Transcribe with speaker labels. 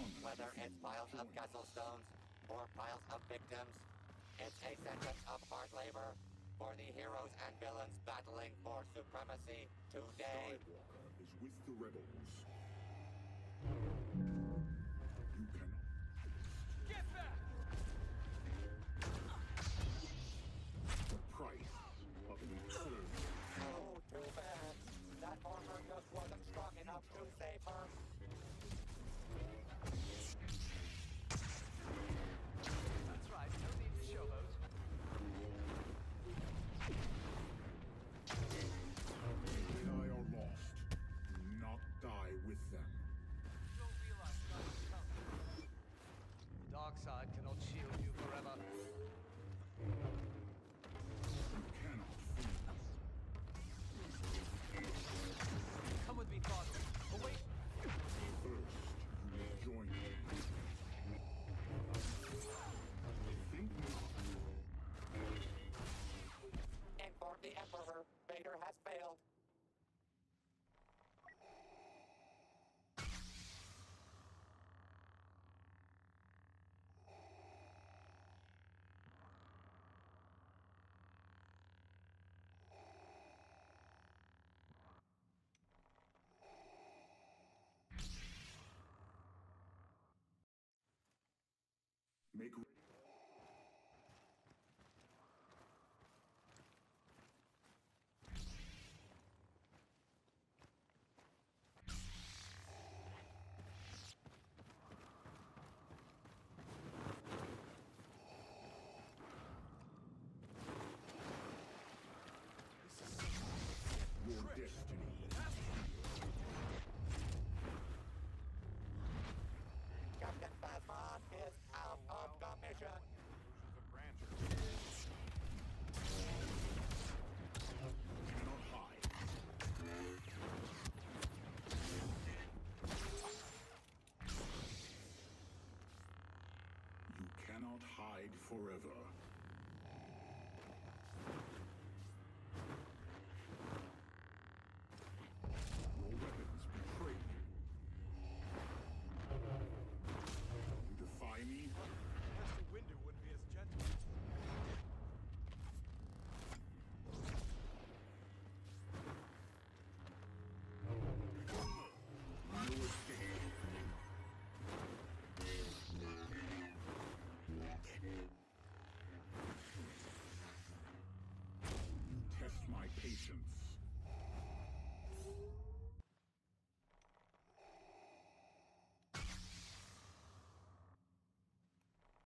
Speaker 1: Whether it's piles of castle stones or piles of victims, it's a sentence of hard labor for the heroes and villains battling for supremacy today.
Speaker 2: Skywalker is with the rebels. You cannot.
Speaker 3: Get back!
Speaker 2: The price of an eternity.
Speaker 1: Oh, too bad. That armor just wasn't strong enough to save her.
Speaker 3: That's right, no need to showboat.
Speaker 2: Jedi are lost. Do not die with them.
Speaker 3: You don't realize time is coming. The dark side cannot shield you forever.
Speaker 2: You cannot flee.
Speaker 3: Come with me, Father. Oh, wait.
Speaker 2: First, you will join me. Think not.
Speaker 1: Inform the Emperor. Vader has failed.
Speaker 2: Make ready. Your destiny.
Speaker 1: Captain Phasma is out of commission.
Speaker 2: Cannot hide. You cannot hide forever.